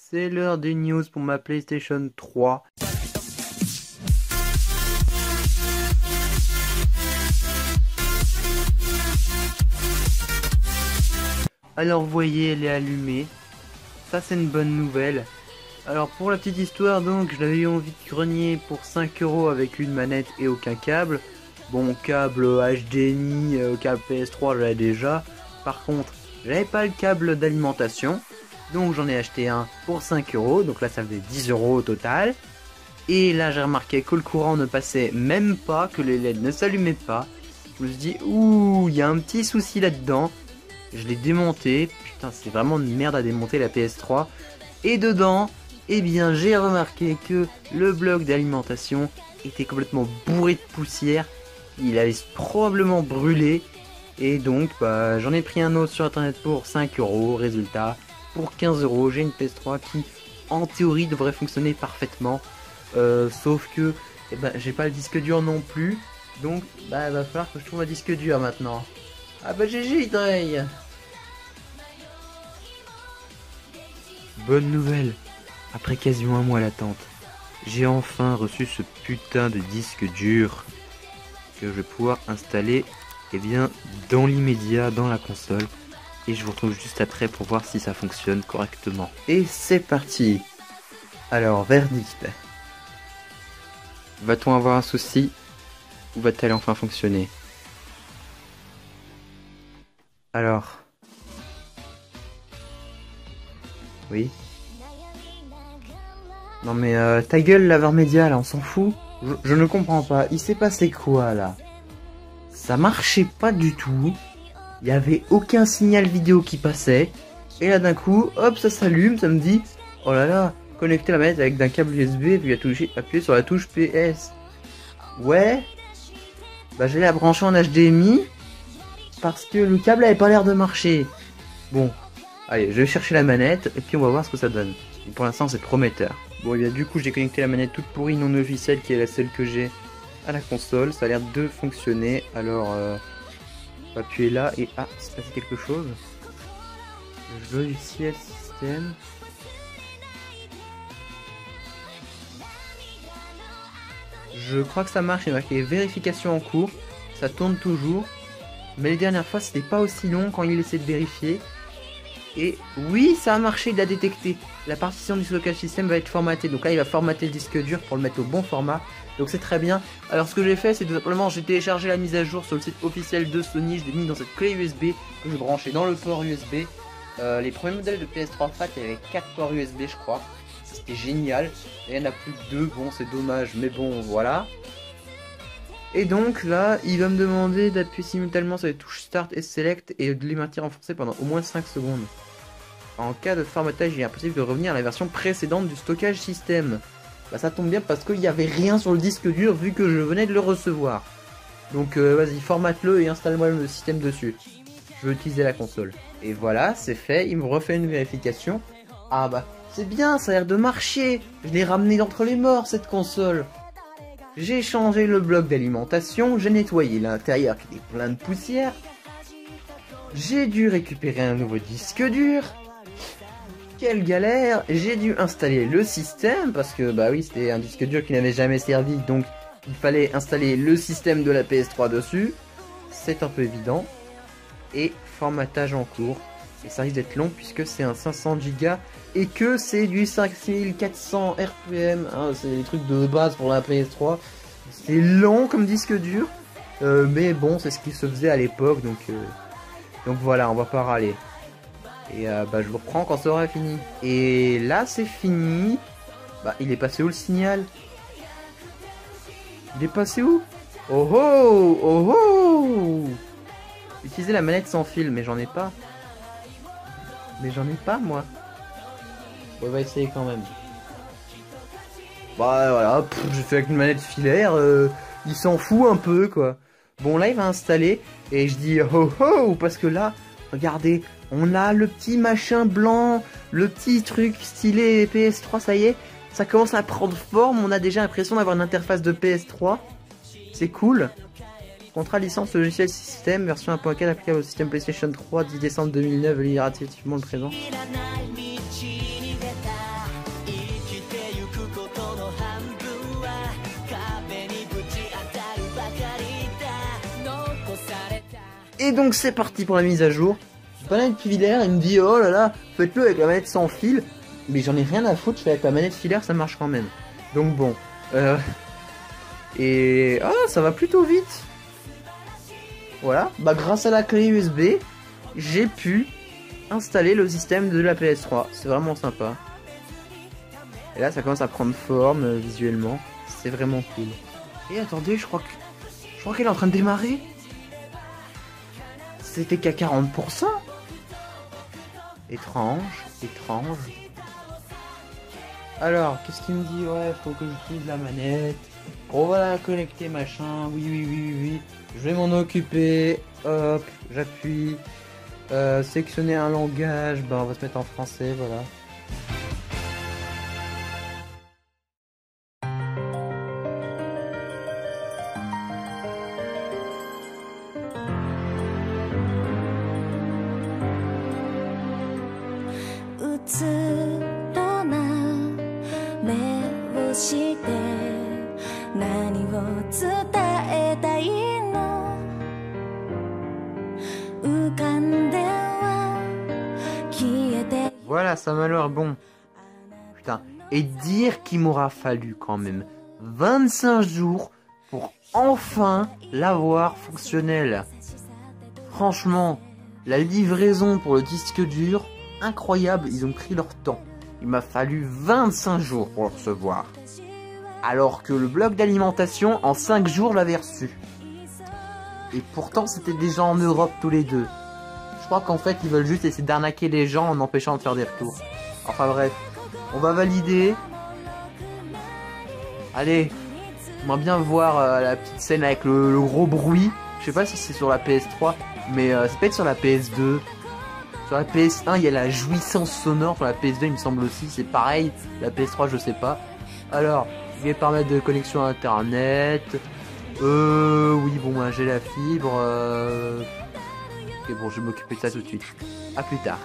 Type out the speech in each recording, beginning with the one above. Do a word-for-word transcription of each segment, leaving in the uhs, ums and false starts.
C'est l'heure des news pour ma PlayStation trois. Alors vous voyez, elle est allumée. Ça c'est une bonne nouvelle. Alors pour la petite histoire, donc je l'avais eu en vide-grenier pour cinq euros avec une manette et aucun câble. Bon, câble H D M I, euh, câble P S trois, je l'avais déjà. Par contre, j'avais pas le câble d'alimentation. Donc j'en ai acheté un pour cinq euros. Donc là ça faisait dix euros au total. Et là j'ai remarqué que le courant ne passait même pas, que les L E D ne s'allumaient pas. Je me suis dit, ouh, il y a un petit souci là-dedans. Je l'ai démonté. Putain, c'est vraiment une merde à démonter la P S trois. Et dedans, eh bien j'ai remarqué que le bloc d'alimentation était complètement bourré de poussière. Il avait probablement brûlé. Et donc bah, j'en ai pris un autre sur internet pour cinq euros. Résultat, pour quinze euros, j'ai une P S trois qui en théorie devrait fonctionner parfaitement. Euh, sauf que eh ben, j'ai pas le disque dur non plus. Donc bah, il va falloir que je trouve un disque dur maintenant. Ah bah G G Drey. Bonne nouvelle. Après quasiment un mois d'attente, j'ai enfin reçu ce putain de disque dur que je vais pouvoir installer eh bien, dans l'immédiat dans la console. Et je vous retrouve juste après pour voir si ça fonctionne correctement. Et c'est parti. Alors, verdict. Va-t-on avoir un souci ou va-t-elle enfin fonctionner? Alors. Oui. Non mais euh, ta gueule la Média là, on s'en fout. Je, je ne comprends pas. Il s'est passé quoi là? Ça marchait pas du tout. Il y avait aucun signal vidéo qui passait. Et là d'un coup, hop, ça s'allume, ça me dit, oh là là, connecter la manette avec d'un câble U S B puis appuyer sur la touche P S. Ouais. Bah j'allais la brancher en H D M I parce que le câble avait pas l'air de marcher. Bon, allez, je vais chercher la manette et puis on va voir ce que ça donne. Et pour l'instant c'est prometteur. Bon et bien du coup j'ai connecté la manette toute pourrie non officielle qui est la seule que j'ai à la console. Ça a l'air de fonctionner. Alors euh, on va appuyer là et ah, c'est passé quelque chose. Le logiciel système. Je crois que ça marche, il y a marqué vérification en cours. Ça tourne toujours. Mais les dernières fois c'était pas aussi long quand il essaie de vérifier. Et oui, ça a marché, il a détecté. La partition du stockage système va être formatée. Donc là, il va formater le disque dur pour le mettre au bon format. Donc c'est très bien. Alors ce que j'ai fait, c'est tout simplement, j'ai téléchargé la mise à jour sur le site officiel de Sony. Je l'ai mis dans cette clé U S B que je branchais dans le port U S B. Euh, les premiers modèles de P S trois Fat, il y avait quatre ports U S B, je crois. C'était génial. Et il n'y en a plus que deux. Bon, c'est dommage, mais bon, voilà. Et donc là, il va me demander d'appuyer simultanément sur les touches Start et Select et de les maintenir enfoncées pendant au moins cinq secondes. En cas de formatage, il est impossible de revenir à la version précédente du stockage système. Bah ça tombe bien parce qu'il n'y avait rien sur le disque dur vu que je venais de le recevoir. Donc euh, vas-y, formate-le et installe-moi le système dessus. Je veux utiliser la console. Et voilà, c'est fait, il me refait une vérification. Ah bah, c'est bien, ça a l'air de marcher. Je l'ai ramené d'entre les morts cette console. J'ai changé le bloc d'alimentation, j'ai nettoyé l'intérieur qui était plein de poussière. J'ai dû récupérer un nouveau disque dur. Quelle galère. J'ai dû installer le système parce que bah oui, c'était un disque dur qui n'avait jamais servi, donc il fallait installer le système de la P S trois dessus. C'est un peu évident. Et formatage en cours. Et ça risque d'être long puisque c'est un cinq cents giga et que c'est du cinq mille quatre cents R P M. Hein, c'est des trucs de base pour la P S trois. C'est lent comme disque dur. Euh, mais bon, c'est ce qui se faisait à l'époque. Donc, euh, donc voilà, on va pas râler. Et euh, bah, je vous reprends quand ça aura fini. Et là, c'est fini. Bah, il est passé où le signal? Il est passé où? Oh oh oh oh! Utiliser la manette sans fil, mais j'en ai pas. Mais j'en ai pas, moi. Bon, on va essayer quand même. Bah voilà, j'ai fait avec une manette filaire. Euh, il s'en fout un peu, quoi. Bon, là, il va installer. Et je dis oh oh, parce que là, regardez, on a le petit machin blanc, le petit truc stylé P S trois, ça y est. Ça commence à prendre forme. On a déjà l'impression d'avoir une interface de P S trois. C'est cool. Contrat licence logiciel système, version un point quatre applicable au système PlayStation trois, dix décembre deux mille neuf, lire activement le présent. Et donc c'est parti pour la mise à jour. Je balade filaire, il me dit oh là là, faites-le avec la manette sans fil. Mais j'en ai rien à foutre, je fais avec la manette filaire, ça marche quand même. Donc bon. Euh... Et... Ah, ça va plutôt vite. Voilà, bah grâce à la clé U S B, j'ai pu installer le système de la P S trois. C'est vraiment sympa. Et là, ça commence à prendre forme euh, visuellement. C'est vraiment cool. Et attendez, je crois que... Je crois qu'elle est en train de démarrer. C'était qu'à quarante pour cent. Étrange, étrange. Alors, qu'est-ce qu'il me dit? Ouais, faut que j'utilise la manette. On va la connecter, machin. Oui, oui, oui, oui, oui. Je vais m'en occuper. Hop, j'appuie. Euh, sélectionner un langage. Bah, on va se mettre en français, voilà. Voilà, ça m'a l'air bon. Putain, et dire qu'il m'aura fallu quand même vingt-cinq jours pour enfin l'avoir fonctionnel. Franchement, la livraison pour le disque dur, incroyable, ils ont pris leur temps. Il m'a fallu vingt-cinq jours pour le recevoir. Alors que le bloc d'alimentation, en cinq jours, l'avait reçu. Et pourtant, c'était déjà en Europe tous les deux. Je crois qu'en fait, ils veulent juste essayer d'arnaquer les gens en empêchant de faire des retours. Enfin bref, on va valider. Allez, j'aimerais bien voir euh, la petite scène avec le, le gros bruit. Je sais pas si c'est sur la P S trois, mais euh, c'est peut-être sur la P S deux. Sur la P S un, il y a la jouissance sonore. Sur la P S deux, il me semble aussi, c'est pareil. La P S trois, je sais pas. Alors, je vais permettre de connexion à internet. Euh, oui, bon, bah, j'ai la fibre. Euh... Ok, bon, je vais m'occuper de ça tout de suite. À plus tard.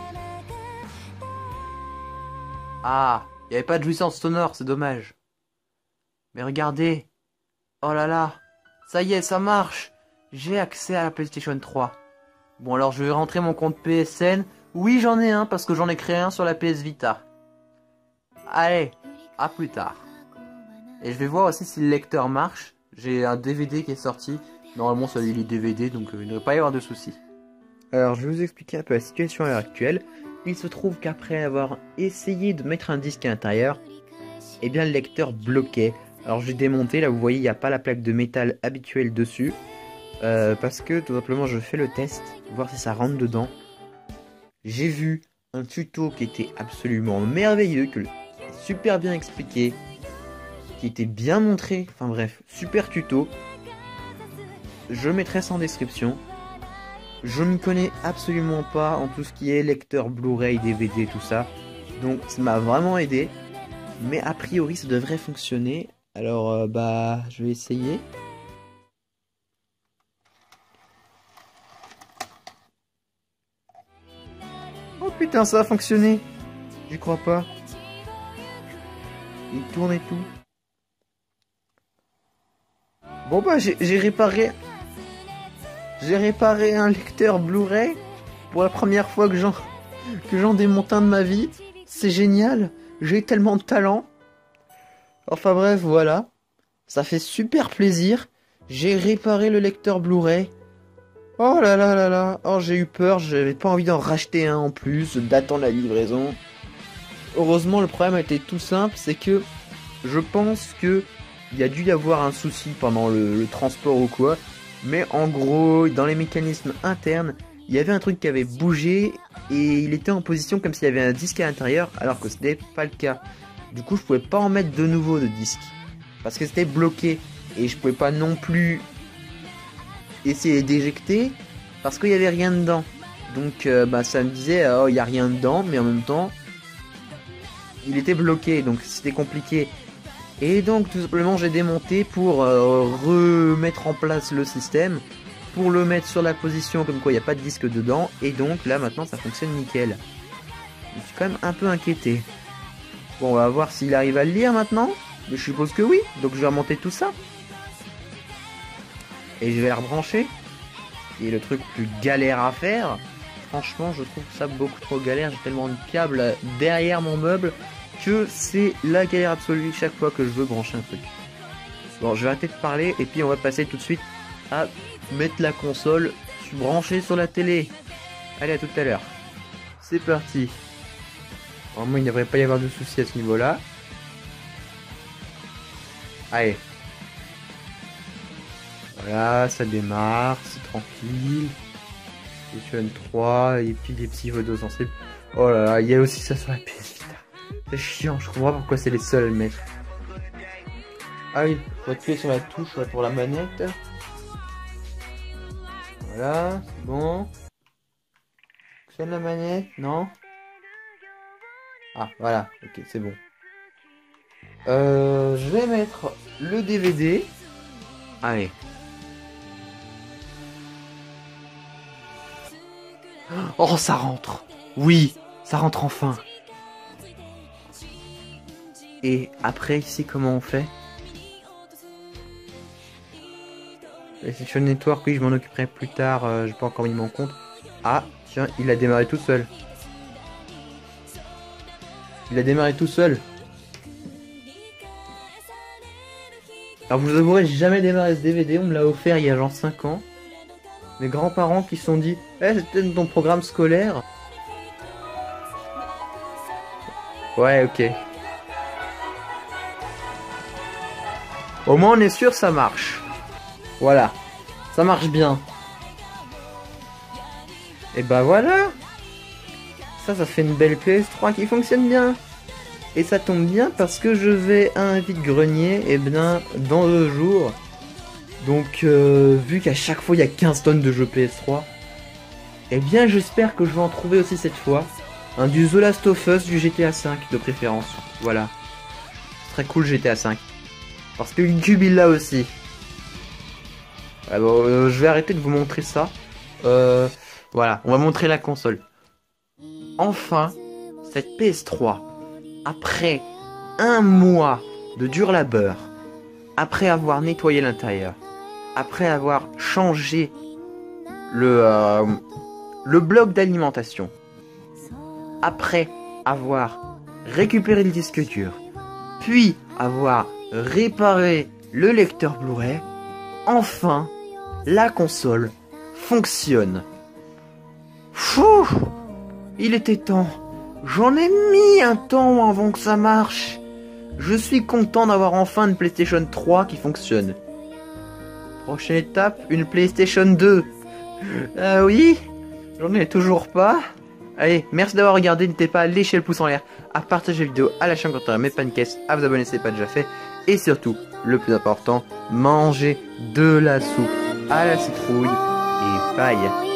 Ah, il n'y avait pas de jouissance sonore, c'est dommage. Mais regardez. Oh là là. Ça y est, ça marche. J'ai accès à la PlayStation trois. Bon, alors je vais rentrer mon compte P S N. Oui, j'en ai un parce que j'en ai créé un sur la P S Vita. Allez, à plus tard. Et je vais voir aussi si le lecteur marche. J'ai un D V D qui est sorti. Normalement, ça lit les D V D, donc euh, il ne devrait pas y avoir de soucis. Alors, je vais vous expliquer un peu la situation à l'heure actuelle. Il se trouve qu'après avoir essayé de mettre un disque à l'intérieur, eh bien, le lecteur bloquait. Alors, j'ai démonté. Là, vous voyez, il n'y a pas la plaque de métal habituelle dessus. Euh, parce que, tout simplement, je fais le test. Voir si ça rentre dedans. J'ai vu un tuto qui était absolument merveilleux. Que super bien expliqué. Qui était bien montré. Enfin, bref, super tuto. Je mettrai ça en description. Je m'y connais absolument pas en tout ce qui est lecteur Blu-ray, D V D, tout ça. Donc ça m'a vraiment aidé. Mais a priori ça devrait fonctionner. Alors euh, bah je vais essayer. Oh putain, ça a fonctionné. J'y crois pas. Il tourne et tout. Bon bah j'ai réparé... J'ai réparé un lecteur Blu-ray pour la première fois que j'en que j'en démonte un de ma vie. C'est génial. J'ai tellement de talent. Enfin bref, voilà. Ça fait super plaisir. J'ai réparé le lecteur Blu-ray. Oh là là là là. Oh, j'ai eu peur. J'avais pas envie d'en racheter un en plus, d'attendre la livraison. Heureusement, le problème était tout simple. C'est que je pense que il y a dû y avoir un souci pendant le, le transport ou quoi. Mais en gros, dans les mécanismes internes, il y avait un truc qui avait bougé et il était en position comme s'il y avait un disque à l'intérieur, alors que ce n'était pas le cas. Du coup, je pouvais pas en mettre de nouveau de disque parce que c'était bloqué et je pouvais pas non plus essayer d'éjecter parce qu'il y avait rien dedans. Donc, euh, bah, ça me disait oh, il y a rien dedans, mais en même temps, il était bloqué, donc c'était compliqué. Et donc tout simplement j'ai démonté pour euh, remettre en place le système, pour le mettre sur la position comme quoi il n'y a pas de disque dedans, et donc là maintenant ça fonctionne nickel. Je suis quand même un peu inquiété. Bon, on va voir s'il arrive à le lire maintenant, mais je suppose que oui, donc je vais remonter tout ça. Et je vais la rebrancher. qui est le truc plus galère à faire. Franchement, je trouve ça beaucoup trop galère. J'ai tellement de câbles derrière mon meuble que c'est la galère absolue chaque fois que je veux brancher un truc. Bon, je vais arrêter de parler et puis on va passer tout de suite à mettre la console branchée sur la télé. Allez, à tout à l'heure. C'est parti. Vraiment, il ne devrait pas y avoir de soucis à ce niveau-là. Allez. Voilà, ça démarre, c'est tranquille. PlayStation trois, et puis les petits vodos sensibles. Oh là là, il y a aussi ça sur la P S Vita. C'est chiant, je comprends pas pourquoi c'est les seuls à le mettre. Ah oui, faut appuyer sur la touche pour la manette. Voilà, c'est bon. Fonctionne la manette, non? Ah, voilà, ok, c'est bon. Euh, je vais mettre le D V D. Allez. Oh, ça rentre. Oui, ça rentre enfin. Et après, ici, comment on fait? PlayStation Network, oui, je m'en occuperai plus tard. Euh, j'ai pas encore mis mon compte. Ah, tiens, il a démarré tout seul. Il a démarré tout seul. Alors, vous avouerez, j'ai jamais démarré ce D V D. On me l'a offert il y a genre cinq ans. Mes grands-parents qui se sont dit eh, c'est peut-être ton programme scolaire. Ouais, ok. Au moins, on est sûr, ça marche. Voilà. Ça marche bien. Et bah voilà. Ça, ça fait une belle P S trois qui fonctionne bien. Et ça tombe bien parce que je vais à un vide-grenier, et bien, dans deux jours. Donc, euh, vu qu'à chaque fois, il y a quinze tonnes de jeux P S trois, eh bien, j'espère que je vais en trouver aussi cette fois. Un du The Last of Us, du G T A cinq de préférence. Voilà. Ce serait cool, G T A cinq. Parce que Cube, il l'a aussi. Alors, euh, je vais arrêter de vous montrer ça. Euh, voilà, on va montrer la console. Enfin, cette P S trois, après un mois de dur labeur, après avoir nettoyé l'intérieur, après avoir changé le, euh, le bloc d'alimentation, après avoir récupéré le disque dur, puis avoir réparé le lecteur Blu-ray, enfin, la console fonctionne. Fouh, il était temps. J'en ai mis un temps avant que ça marche. Je suis content d'avoir enfin une PlayStation trois qui fonctionne. Prochaine étape, une PlayStation deux. Ah euh, oui, j'en ai toujours pas. Allez, merci d'avoir regardé. N'hésitez pas à lécher le pouce en l'air, à partager la vidéo, à la chaîne quand on met pas une caisse, à vous abonner si ce n'est pas déjà fait. Et surtout, le plus important, mangez de la soupe à la citrouille et paille.